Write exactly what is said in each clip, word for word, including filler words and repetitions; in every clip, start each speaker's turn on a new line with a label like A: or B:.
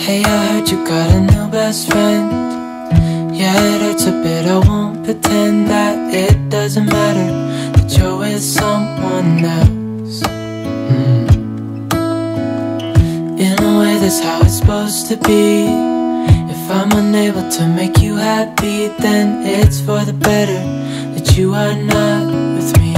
A: Hey, I heard you got a new best friend. Yeah, it hurts a bit, I won't pretend that it doesn't matter that you're with someone else. mm. In a way, that's how it's supposed to be. If I'm unable to make you happy, then it's for the better that you are not with me.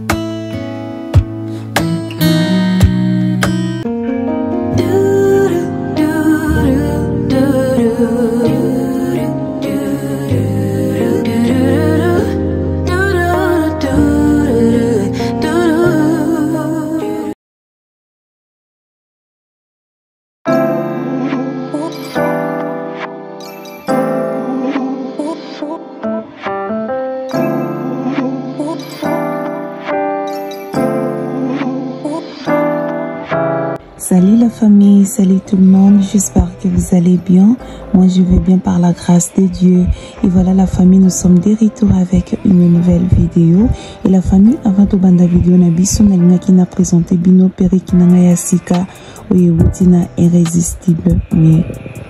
B: Salut la famille, salut tout le monde, j'espère que vous allez bien. Moi je vais bien par la grâce de Dieu. Et voilà la famille, nous sommes de retour avec une nouvelle vidéo. Et la famille, avant tout banda vidéo na biso na linga qui n'a présenté bino peri qui n'a yasika oye wutina irrésistible mais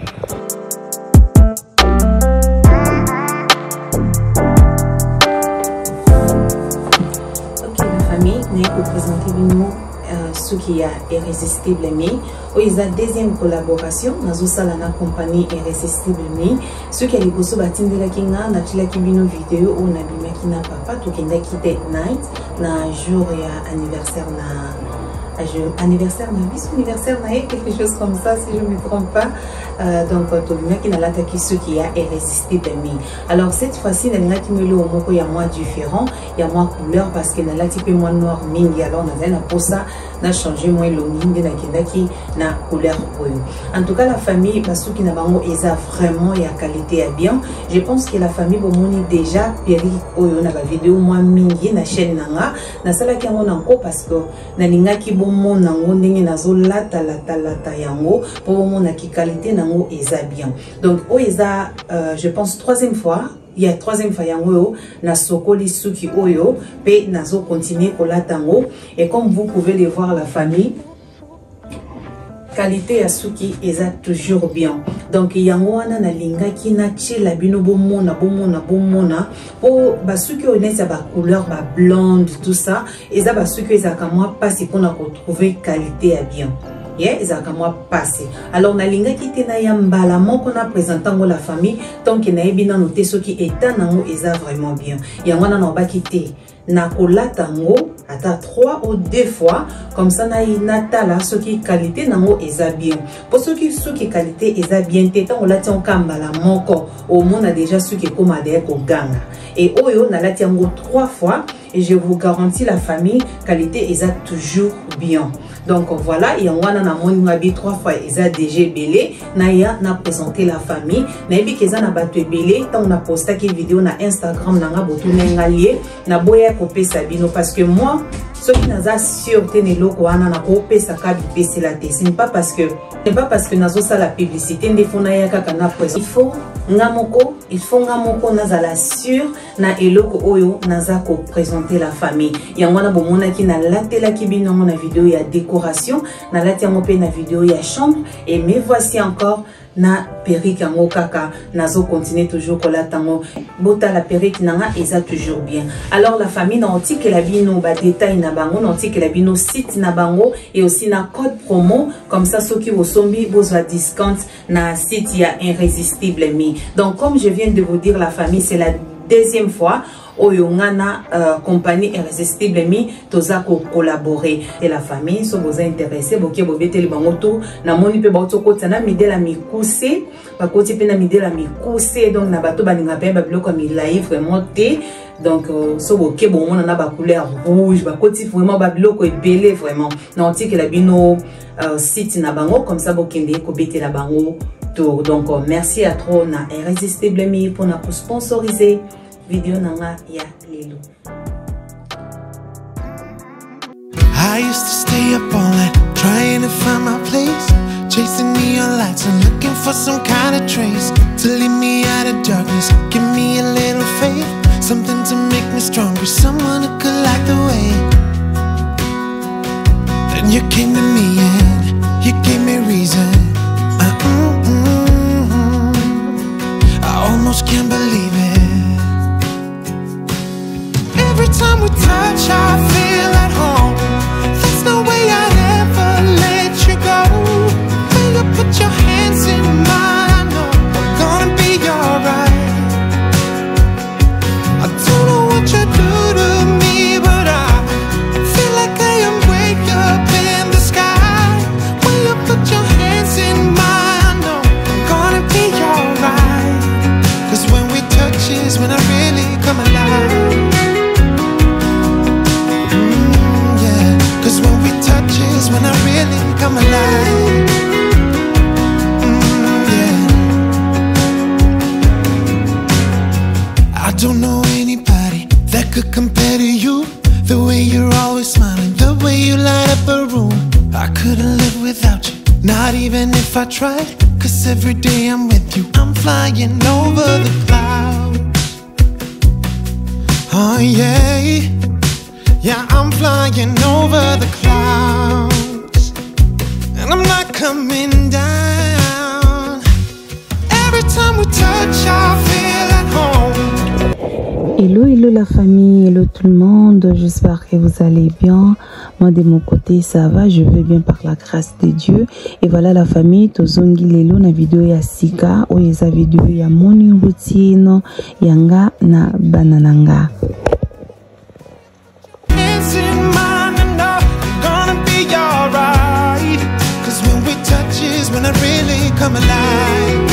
B: ok la famille, nous allons vous présenter bino ce qui est irrésistible mais oui la deuxième collaboration nazo sala na compagnie irrésistible mais ce qui est les bosso batindela kinga na tila kibino vidéo ou na bima kina papa to kenda kite night na jour ya anniversaire na anniversaire na bis anniversaire na quelque chose comme ça si je ne me trompe pas. Euh, donc to bima kina l'attaque ce qui est irrésistible mais alors cette fois-ci na linga kimelo moko ya moi différent ya moi couleur parce que na la type moi noir mingi alors na na pour ça na changer moi longi na kindaki na couleur oyo. En tout cas la famille parce que na bango eza vraiment ya qualité ya bien. Je pense que la famille bomoni déjà peri oyo na ba vidéo moi mingi na chaîne nanga na sala ki ngo nango parce que na linga ki bomona ngo ndenge nazo lata lata lata yango pour bomona ki qualité nango eza bien. Donc o eza euh, je pense troisième fois il y a troisième fois yango na sokoli suki oyo pe nazo continuer kolatango et comme vous pouvez le voir la famille qualité ya suki eza toujours bien. Donc yango wana na linga ki na chela bino bomona bomona bomona po basuki onesa ba couleur ba blonde tout ça eza basuki eza ka moi passer pour na retrouver qualité ya bien. Yeah, ils ont moi passé. Alors na linga qui te na yambala moko na présentant la famille tant que na ebina noté ce qui est nango eza vraiment bien. Yangwana na ba kité na kolatango ata trois ou deux fois comme ça na inatala ce qui qualité nango eza bien. Pour ceux qui ce qui qualité eza bien te tant la tion kambala moko au monde a déjà ce qui comme adé ko ganga. Et oyo na la tiango trois fois et je vous garantis la famille qualité eza toujours bien. Donc voilà, et on a na trois fois eza déjà belé na ya na présenter la famille na ebi keza na bato belé tant on a posté qui vidéo na Instagram na nga botu na lié na boya kopé sabino parce que moi ce qui n'a sûr tenelo ko ana na kopé sa ka bipé la té c'est pas parce que c'est pas parce que nazo ça la publicité ndefona ya kaka na présent il faut ngamoko il faut ngamoko nazala sûr na eloko oyo naza ko présenter la famille yangwana bomona ki na latela ki bino na vidéo ya décoration na latiango pe na vidéo ya chambre et me voici encore na perruque yango kaka nazo continuer toujours ko latango bota la perruque nanga eza toujours bien. Alors la famille na antique la bino ba détail na bango na antique la bino site na bango et aussi na code promo comme ça ceux qui vous sombi besoin discount na site ya irrésistible mi. Donc comme je viens de vous dire la famille c'est la deuxième fois oyo ngana euh, compagnie irrésistible mi toza ko collaborer et la famille so vous intéressé boké bobeteli bango to na moni pe bato ko tsana midela mikuse ba koti pe na midela mikuse donc na bato baninga pe ba biloko mi live vraiment té donc euh, so boké bon on a ba couleur rouge ba koti vraiment ba biloko ebele vraiment na antique la bino euh, site na bango comme ça bokende ko betela bango tour. Donc euh, merci à trop na irrésistible mi pour na sponsoriser vidéo nanga ya lelo.
C: I used to stay up all night trying to find my place, chasing neon lights and looking for some kind of trace to lead me out of darkness. Give me a little faith, something to make me stronger, someone who could light the way. Then you came to me and you gave me reason. Uh-uh. come alive. Mm, yeah. I don't know anybody that could compare to you. The way you're always smiling, the way you light up a room. I couldn't live without you, not even if I tried. Cause every day I'm with you, I'm flying over the clouds. Oh yeah, yeah, I'm flying over the clouds. And I'm not coming down. Every time we touch, I feel at home.
D: Hello, hello la famille, hello tout le monde, j'espère que vous allez bien. Moi de mon côté ça va, je vais bien par la grâce de Dieu. Et voilà la famille, tozongi lelo na video ya sika, oyo eza video ya morning routine yanga na banananga.
C: When I really come alive.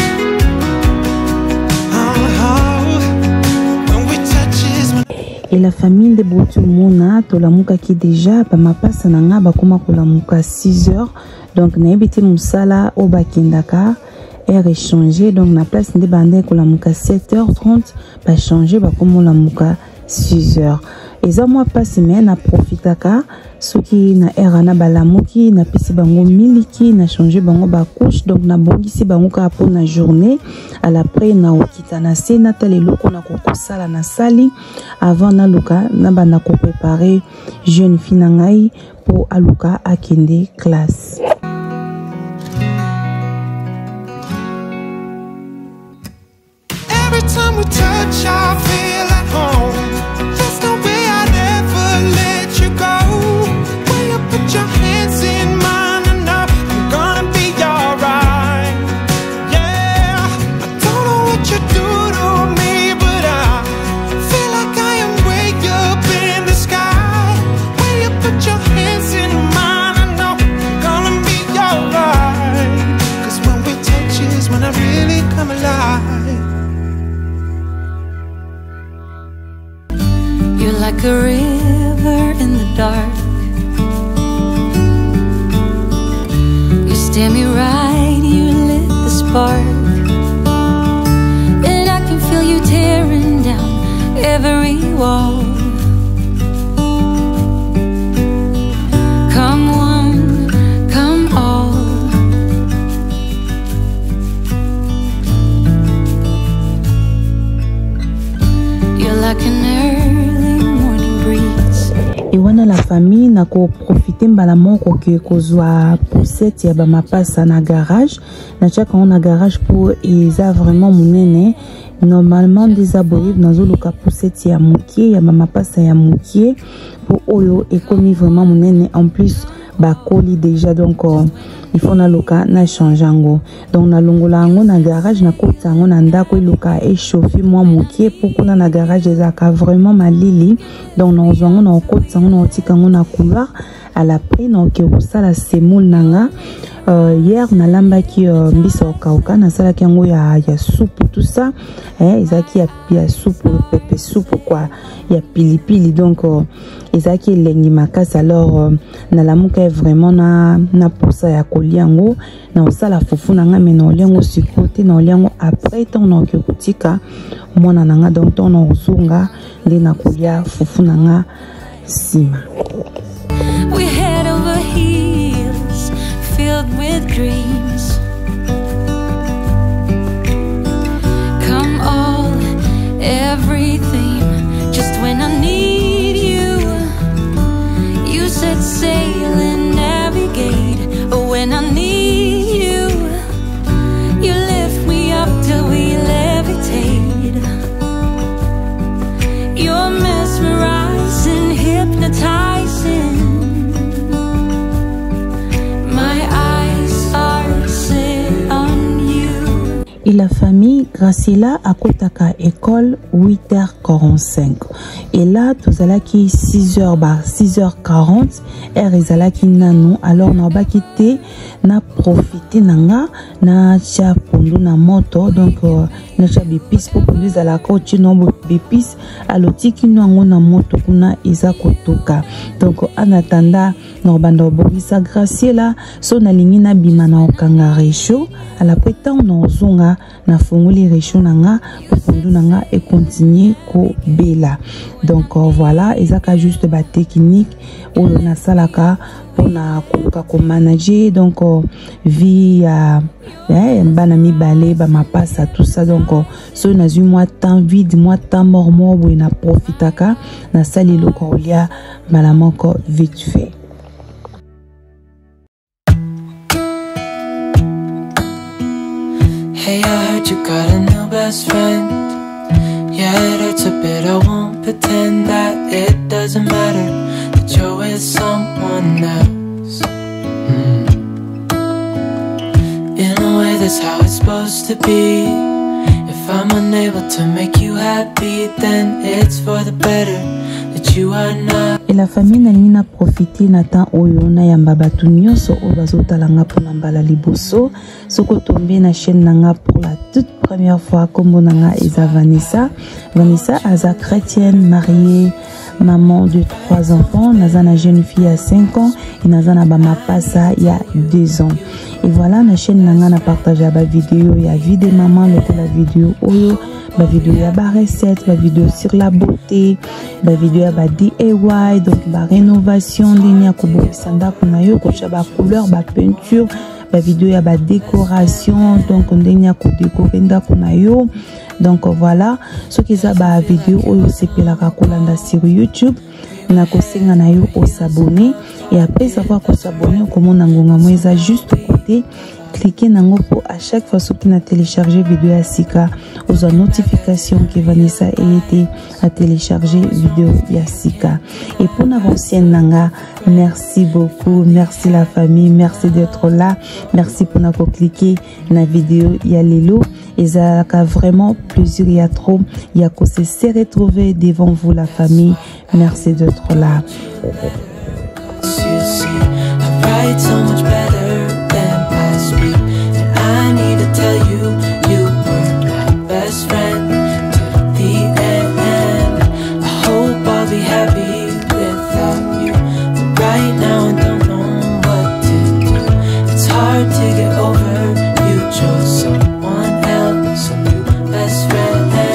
D: Et la famille de Botumona, tolamuka ki déjà, pa ma passe nanga bakoma kolamuka six heures. Donc na ebité musala o bakendaka air échangé. Donc na place de bande kolamuka sept heures trente, ba changer bakoma lamuka six heures. Et ça moi passe mais na profitaka soki na air na balamuki na pisi bango miliki na changer bango ba couche. Donc na bongisi bango ka pour na journée à l'après na okita na se na tele loko na kokosala na sali avant na luka na bana ko préparer jeune fille na ngai pour aluka akende classe.
C: Every time we touch, I feel at home. There's no way I'd ever let you go. When you put your hands in mine, I know I'm gonna be alright. Yeah, I don't know what you do to me, but I feel like I am way up in the sky. When you put your hands in mine, I know I'm gonna be alright. Cause when we touch is when I really come alive.
A: You're like a river in the dark. You stare me right, you lit the spark. And I can feel you tearing down every wall. Come one, come all. You're like an early morning breeze.
D: Et wana la famille na ko profiter mbala moko ke kozwa poussette ya ba mapasa na garage na chaka on a garage pour eza vraiment munene. Normalement des abonnés nazo luka poussette ya mukie ya ba mapasa ya mukie pour oyo et comme vraiment munene en plus ba colis déjà. Donc euh, il faut na luka na changer ngo. Donc na longola ngo na garage na kota ngo na ndako luka et chauffer moi mukie pour kuna na garage ezaka vraiment malili. Donc na zongo na kota ngo na tika ngo na couloir à la près na ke la semoule nanga. Euh, hier na lamba ki uh, mbisa okauka na sala ki yango ya ya soupe tout ça eh ezaki ya ya soupe pepe soupe quoi ya pilipili. Donc uh, ezaki elengi makasi. Alors uh, na lamuka vraiment na na posa ya koliango na osala fufu nanga mais na oliango sikote na oliango après tant na okutika mona nanga. Donc tant na ozunga nde na kolia fufu nanga sima.
A: We head over heels, filled with dreams. Come all, everything, just when I need you. You set sail and navigate, but when I need you, you lift me up till we levitate. You're mesmerizing, hypnotizing.
D: Graciela akotaka école huit heures quarante-cinq. Et là, tout à qui six heures bar six heures quarante, heure ezalaki nanu, alors na ba kité na profiter nanga na cha pondu na moto, donc euh, na cha bipis pour pondu za la coach no bipis alotiki nango na moto kuna eza kotoka. Donc en attendant no bando bobisa Graciela so na lingi na bima na okanga réchaud à la pétan no zonga na fongoli réchaud nanga pour pondu nanga et continuer ko bela. Donc euh, voilà, ezaka juste ba technique ou na salaka pour na koluka ko manager, donc euh, via eh bana mi balé ba ma passe à tout ça. Donc euh, so na zu moi temps vide moi temps mort mort ou na profitaka na sali lokolia malamon ko vite fait.
A: Hey, I heard you got a new best friend. Yeah, it hurts a bit, I won't pretend that it doesn't matter that you're with someone else. mm. In a way that's how it's supposed to be. If I'm unable to make you happy, then it's for the better that you are not.
D: Et la famille n'a profité natan oyo na yamba batu nyonso o bazotalanga pour nambala liboso soko tombé na chaîne nanga pour la toute première fois comme nanga eza Vanessa. Vanessa aza chrétienne, mariée, maman de trois enfants, nazana jeune fille à cinq ans et nazana bama passa il y a deux ans. Et voilà, na chaîne nanga na partagé ba vidéo ya vie de maman, la vidéo oyo, ba vidéo ya ba recette, ba vidéo sur la beauté, ba vidéo ya ba D I Y, donc ba rénovation ndenya ko bokisanda kuna yo ko ba couleur, ba peinture, ba vidéo ya ba décoration, donc ndenya ko décorer ndako na yo. Donc voilà, ce qui est ba vidéo oyo sepelaka kolanda sur YouTube. Na kosenga na yo au s'abonner et après savoir ko s'abonner comment nangonga moeza juste côté cliquez nango pour à chaque fois qui na télécharger vidéo à Sika aux notifications que Vanessa ait été à télécharger vidéo à Sika. Et pour n'avancer nanga, merci beaucoup, merci la famille, merci d'être là, merci pour n'avoir cliqué na vidéo ya lelo et ça a vraiment plaisir, il y a trop, il y a qu'on se retrouver devant vous la famille, merci d'être là.
A: I need to tell you, you were my best friend to the end. I hope I'll be happy without you, but right now I don't know what to do. It's hard to get over, you chose someone else, a new best friend.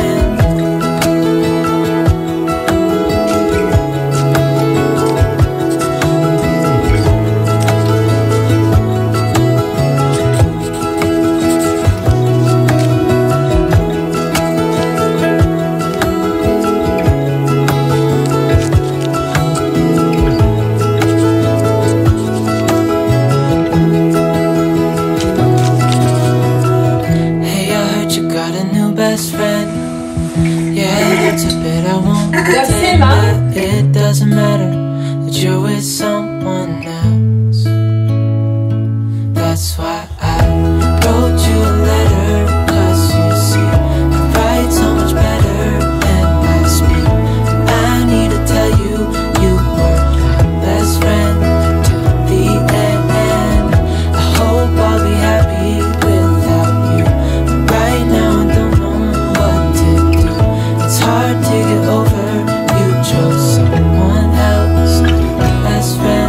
A: Best friend, yeah, it's a bit I won't pretend that it doesn't matter that you're with someone else. That's why I wrote you a letter, cause you see I write so much better than I speak. I need to tell you, you were my best friend to the end. I hope I'll be happy without you, but right now I don't know what to do. It's hard to get over, you chose someone else, my best friend.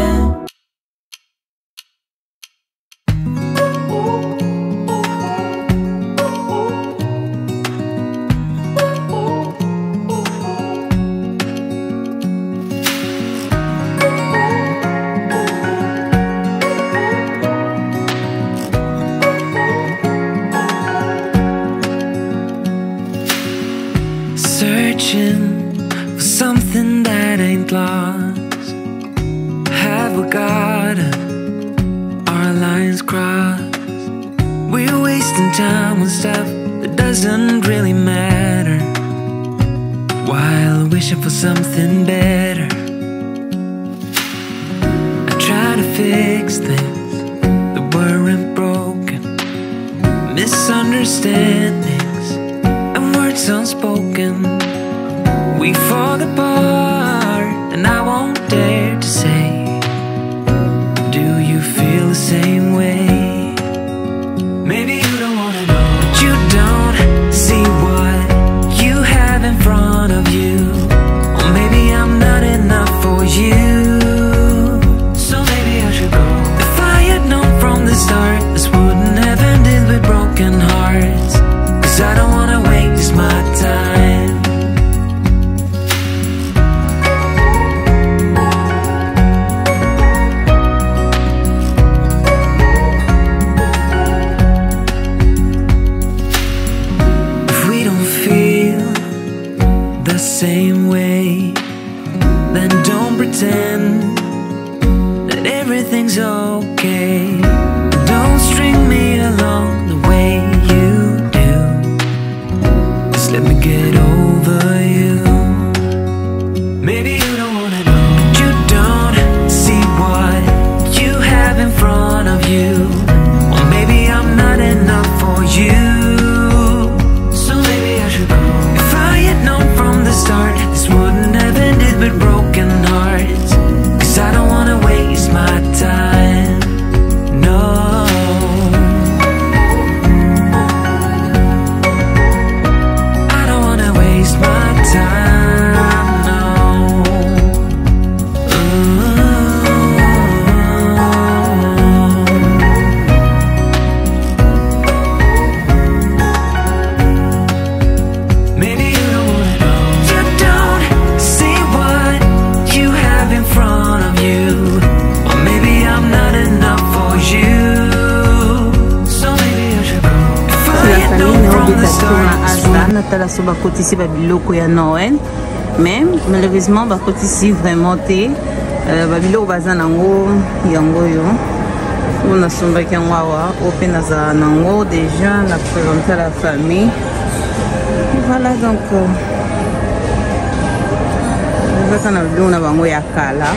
E: Searching for something that ain't lost. Have we got our lines crossed? We're wasting time on stuff that doesn't really matter, while wishing for something better. I try to fix things that weren't broken, misunderstanding unspoken. We fall apart, and I won't dare to say, do you feel the same way? Maybe you don't wanna know, but you don't see what you have in front of you. Or maybe I'm not enough for you, so maybe I should go. If I had known from the start, this wouldn't have ended with broken hearts. Cause I don't wanna waste my time. Same way, then don't pretend that everything's okay. Don't string me along the way you do. Just let me get over you. Maybe you don't wanna know, but you don't see what you have in front of you. Or maybe I'm not enough for you. Start. This wouldn't have ended with broken hearts. Cause I don't wanna waste my time. No, I don't wanna waste my time. No. Ooh. Maybe you don't wanna know, in front of you. Or maybe I'm not enough for you, so maybe I should go. If I had known from the start.
D: Natala so bakoti si babiloko ya Noël, mais malheureusement bakoti si vraiment te babiloko baza nango yango yo. On a somba ki yango awa open aza nango déjà na présenter la famille. Voilà donc on a vu una bango ya kala.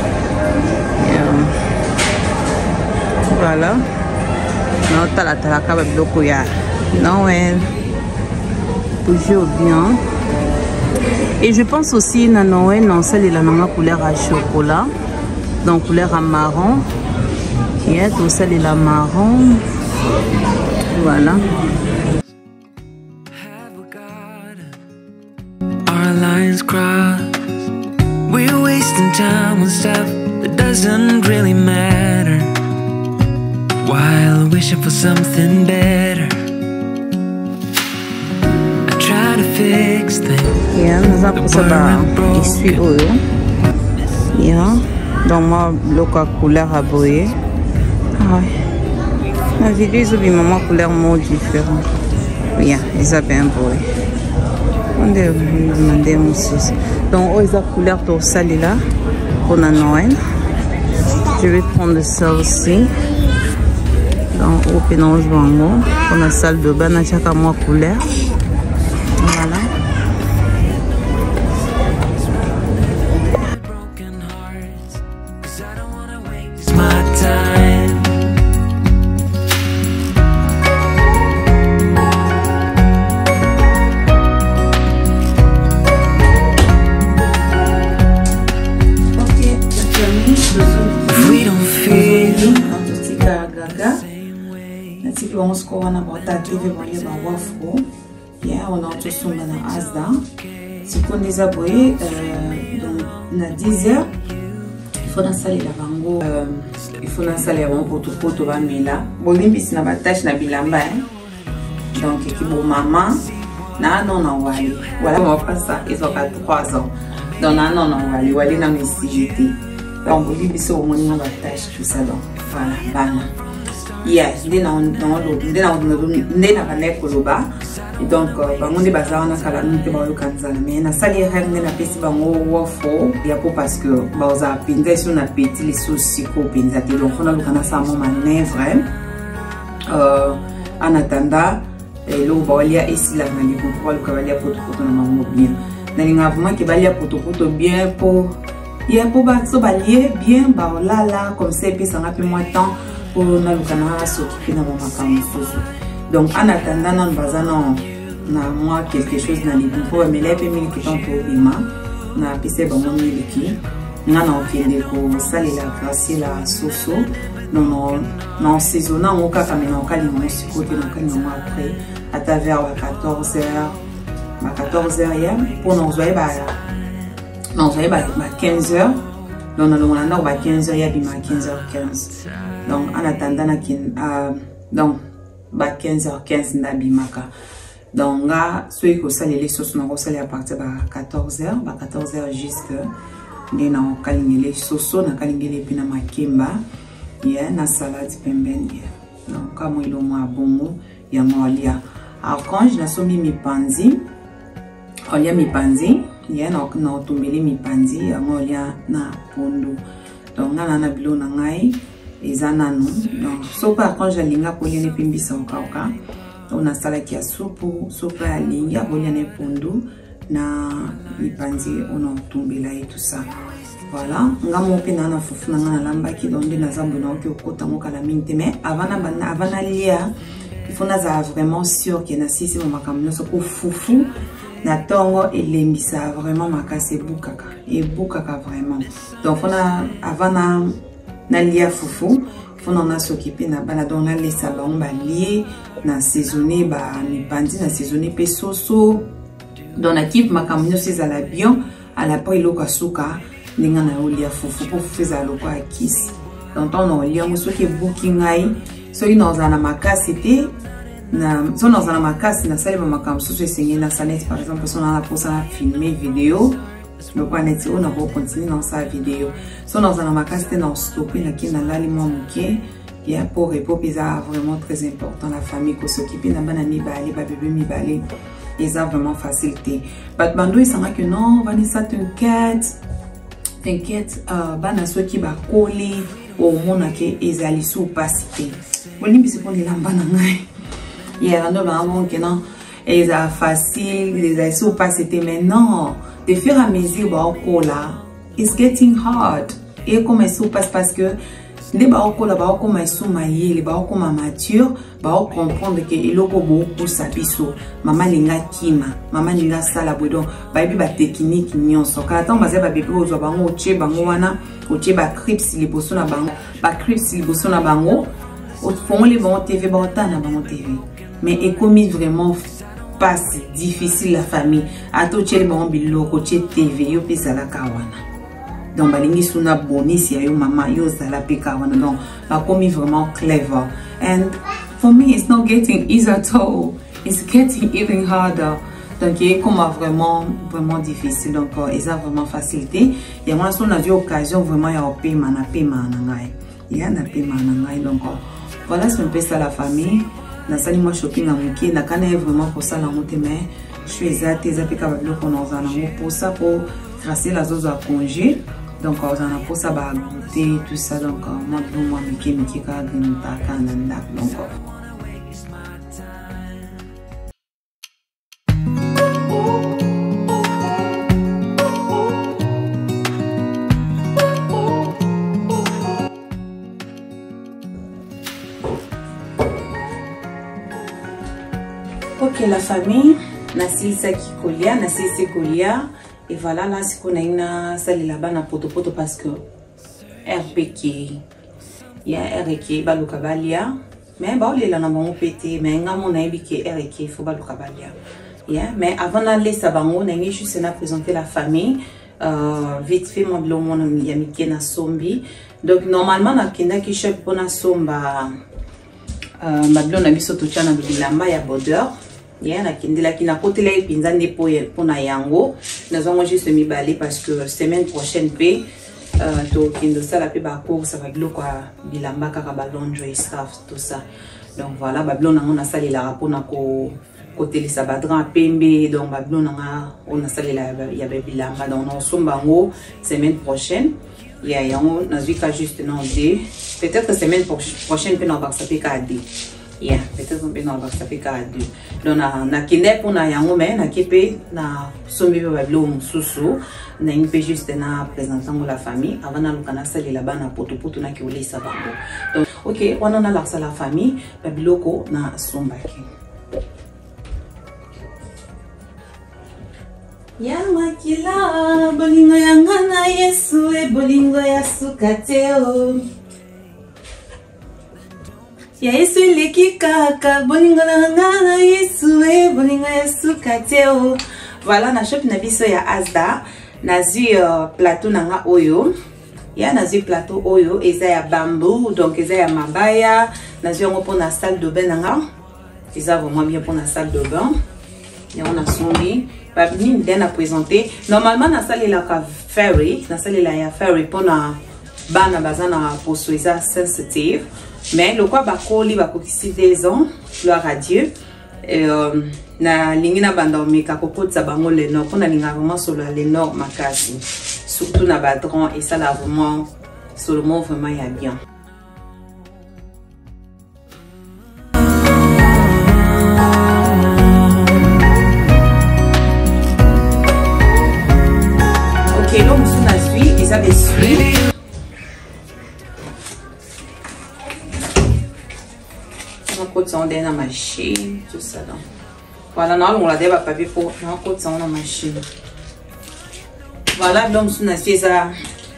D: Voilà. Non, t'as la t'as la biloko ya Noël. Toujours bien. Et je pense aussi na Noël non ça la nanga couleur à chocolat. Donc couleur à marron. Qui est tout ça la marron. Voilà.
E: Our lines cross. We're wasting time on stuff that doesn't really matter, while wishing for something better. I try to fix things.
D: Yeah, nous avons ça ici oyo. Yeah, donc moi bloc couleur à boyer. Ah ouais. La vidéo ils ont mis maman couleur mot différent. Yeah, ils ont bien boyer. On va demander mon sauce. Donc, oh, ils ont couleur pour saler là pour la Noël. Je vais prendre ça aussi. Donc, au pénage bango pour la salle de bain, chaque mois couleur. Voilà.
B: On a on a tout son dans Asda. Si on les a boyés, dans dix heures, il faut installer la bango. Il faut installer la bango pour tout pour tout bamila. Bolim bis na batache na bilamba. Donc équipe maman, na non na wali. Voilà mon frère ça, ils ont pas trois ans. Donc na non na wali, wali na ici j'étais. Donc bolim bis au moins na batache tout ça donc. Voilà, bana. Yes, ndé na ndé ndé na ndé na banek koloba. Et donc bango ndé bazar na kala nte ba yokanzana mais na sali rêve ndé na pesi bango wofo ya po parce que baza pinza sur na petit les soucis ko pinza te donc on a lokana sa mama né vrai. Euh en attendant lo balia ici la na libo pour le cavalier poto poto na maman bien. Na linga vraiment que balia poto poto bien pour il y a pour ba so balie bien ba la la comme ça puis ça n'a plus moins de temps pour na lokana s'occuper na maman comme ça. Donc en attendant on va non na moi quelque chose na libu po ba mele pe miliki tanto bima na pese ba mo miliki nga na okende ko salela grâce la soso non non non saisonna ngo kaka mena okali mo siko te na kali mo après à travers quatorze heures ba quatorze heures ya pour nous zoyer ba non zoyer ba quinze heures donc on a na ba quinze heures ya bima quinze heures quinze donc en attendant na kin donc ba quinze heures quinze na bimaka donc là ceux qui salé les sauces na salé à partir ba quatorze heures ba quatorze heures jusque de na kalingele soso na kalingele pina makemba ya na salade pembeni donc kama ilo mwa bongo ya ngolia archange na somi mipanzi olia mipanzi ya na na tumbele mipanzi ya ngolia na pondu donc na na bilo na ngai ezananu donc so pa archange linga polene pimbisa okauka on a salaki ya supu supu ya linga polene pondu na mipanzi on a tumbela et tout ça voilà ngamo pe na na fufu na na lamba ki donde na zambo na oki okota ngo kala minte mais avant na bana avant na lia il faut na za vraiment sûr que na sisi mo makamno so ko fufu na tongo elembisa vraiment makase bukaka et bukaka vraiment donc on a avant na na lia fufu faut na s'occuper na bana donc na lesa ba on ba lier na saisonner ba mipanzi na saisonner pe soso dans l'équipe makamno c'est à la bien à la pa iloko suka ninga na olia fufu pour faire loko a kiss donc on a olia muso ke booking ai so ino za na makasite na so na za na makasi na sale makam so so sengi na sanet par exemple so na pour ça filmer vidéo le point net on a va continuer dans sa vidéo so na za na makasite na stopper na kina l'aliment muke ya pour repos pesa vraiment très important la famille ko s'occuper na bana mi balé ba bébé mi balé et ça vraiment facilité batbando il sera que non Vanessa t'inquiète t'inquiète euh bana so ki ba koli au mona ke ezali sous pasité boni bisi pour les lamba na ngai hier no ba mon que non et ça facile les a sous pasité maintenant de faire à mesure ba kola it's getting hard et comme sous passe parce que les ba kola ba ko mai sous mai les ba ko ma mature ba comprendre que iloko beaucoup sa biso mama linga kima mama linga sala bodo ba bi ba technique nyonso kala tant ba ba bébé ozo bango che bango wana oche ba crips liboso na bango ba crips liboso na bango o fond les bon T V ba na bango T V mais est commis vraiment pas si difficile la famille ato che le bon biloko che T V yo pesa la kawana donc balingi suna bonisi yo mama yo zala peka wana donc ba commis vraiment clever and for me it's not getting easy at all it's getting even harder donc il est comme vraiment vraiment difficile donc il ça vraiment facilité et moi on a eu occasion vraiment ya paiement na paiement na ngai il y a na paiement na ngai donc voilà c'est un peu ça la famille na sali moi shopping amuki na kana vraiment pour ça la monte mais je suis exact exact ka ba biloko na za na pour ça pour tracer la zone à congé donc on a pour ça ba goûter tout ça donc moi moi miki miki ka grimpa kananda donc ok la famille na silisa ki kolia na silisa kolia et voilà là c'est qu'on a une salle là-bas na poto poto parce que R P K il y a R K ba lu kabalia mais ba ole la na bon pété mais nga mon na biki R K faut ba lu kabalia yeah mais avant d'aller ça bango na ngi juste na présenter la famille euh vite fait mon blond mon ami yamike na sombi donc normalement na kinda ki shop pona somba euh ma blond na biso to chana bilamba ya border yeah na kindela kina kotela ipinza ndepo pona yango nazongo juste mi balé parce que semaine prochaine pe euh to kindo sala pe ba course ça va biloko bilamba kaka ba laundry stuff tout ça donc voilà ba blond na sali la pona ko côté ça ba grand pembe donc ba blond na on a sali la ya ba bilamba donc on sombango semaine prochaine ya yango nazwika juste non de peut-être semaine prochaine pe na ba ça pe ka de yeah peut-être on peut non va ça fait deux donc na na kinde pour na yango mais na kepe na sombi ba blo mususu na impe juste na présentant la famille avant na lukana sali là bas na poto poto na ki olisa bango donc ok on a la la famille ba biloko na sombaki Ya makila bolingo yanga na Yesu e bolingo ya sukateo. Ya Yesu leki kaka bolingo yanga na Yesu e bolingo ya sukateo. Voilà na shop na biso ya Asda nazi uh, plateau nanga oyo. Ya nazi plateau oyo eza ya bambou donc eza ya mabaya nazi yango pour na salle de bain nanga. Eza vraiment bien pour la salle de bain. Et on a sombi. Babini bien à présenter. Normalement, na salle la ferry, na salle la ferry pour na bana bazana pour soisa sensitive. Mais le quoi bakoli bakokisi des ans, gloire à Dieu. Et euh, na lingina banda omeka kokotsa bango le nord pour na linga vraiment sur le nord makasi. Surtout na badron et ça là vraiment seulement vraiment il y a bien. L'homme sous la suie et ça dessuie. On côté ça on est dans la machine tout ça donc. Voilà non on l'a déjà papier pour on côté ça on a machine. Voilà l'homme sous la suie ça.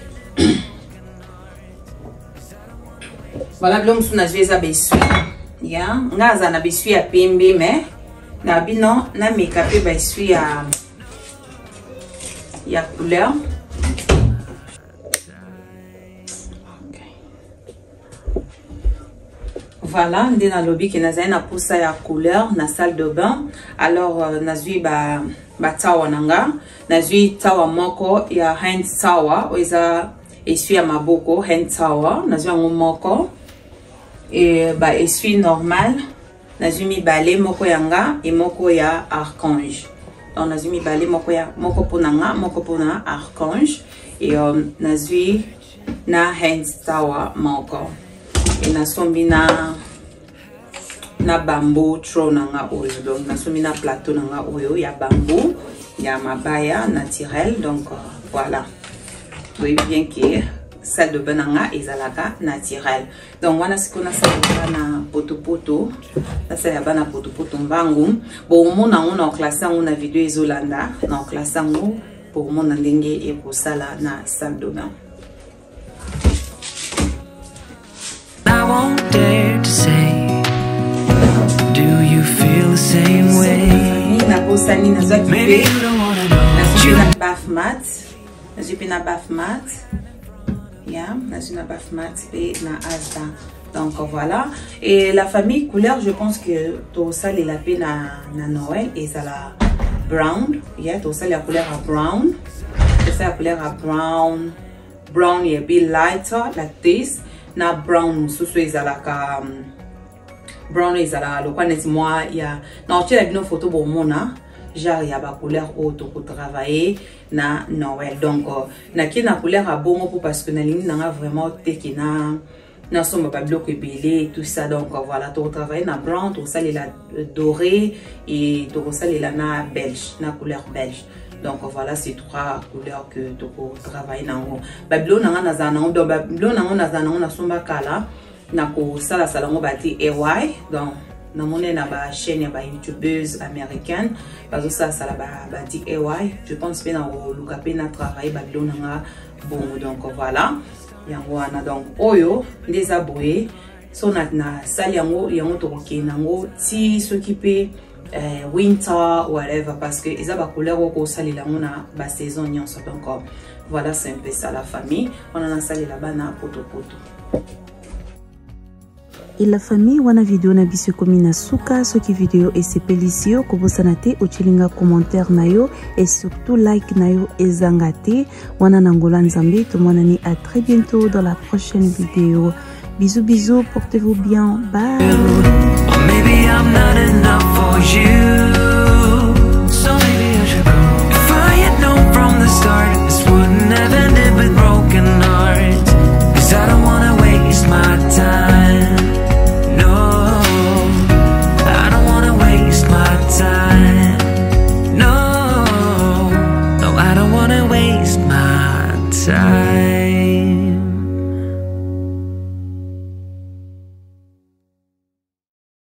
B: Voilà l'homme sous la suie ça bessuie. Ya ngaza na bessuie à pembe mais na bino na make-up bessuie à il y a couleur. Voilà, on est dans le lobby qui n'a pas pour ça ya couleur na salle de bain. Alors euh, nazui ba ba tawa nanga, nazui tawa moko ya hand tawa, oiza essuie ya maboko hand tawa, nazui ngo moko et ba essuie normal, nazui mi balai moko yanga et moko ya archange. Donc nazui balai moko ya moko ponanga moko pona archange et um, nazui na hand tawa moko et nasombi na na bambou tro nanga oyo donc nasombi na plateau nanga oyo ya bambou ya mabaya naturel donc uh, voilà oui bien que salle de bain nanga ezalaka naturel donc wana sikona salle na poto poto na salle bana poto poto mbangu bon mona on classe on na vidéo ezolanda na classe ngo pour mona ndenge e ko sala na salle de bain.
E: I won't dare to say, do you feel the same way? Maybe you don't wanna know.
B: Je suis bath mat, je suis na bath mat. Yeah, je suis na bath mat et na Asda. Donc voilà. Et la famille couleur, je pense que tout ça les la peine na Noël et ça la brown. Yeah, tout ça la couleur à brown. Tout ça la couleur à brown. Brown est bien lighter like this. Na brown susu ezalaka um, brown ezala lo kwa neti moi ya na oche la bino photo bo mona genre ya ba couleur auto pour travailler na Noël donc uh, na ki na couleur a bongo pour parce que na ligne na vraiment te na na somba pas bloc épilé tout ça donc uh, voilà to travailler na brown to ça la doré et to ça la na belge na couleur belge. Donc voilà ces trois couleurs que tu peux travailler dans Babylone nanga nazana donc Babylone nanga nazana on a somba kala na ko sala sala ngo bati A Y donc na mone na ba chaîne ya ba youtubeuse américaine parce que ça sala ba bati A Y je pense que na luka pe na travailler Babylone nanga bon donc voilà yango wana donc oyo les aboué so na na sala yango yango to kenango ti s'occuper Uh, winter whatever parce que ils ont ba couleur au sali la on a ba saison nyonso donc voilà c'est un peu ça la famille on a sali la bana poto poto
D: et la famille wana video na biso komi na suka soki video esepelisi yo kobosana te ochilinga commentaire na yo et surtout like na yo ezanga te wana na ngola nzambe tomonani à très bientôt dans la prochaine vidéo. Bisous bisous, portez-vous bien, bye.
E: Or maybe I'm not enough for you, so maybe I should go. If I had known from the start, this wouldn't have ended with broken hearts. Cause I don't wanna waste my time. No, I don't wanna waste my time. No, no, I don't wanna waste my time.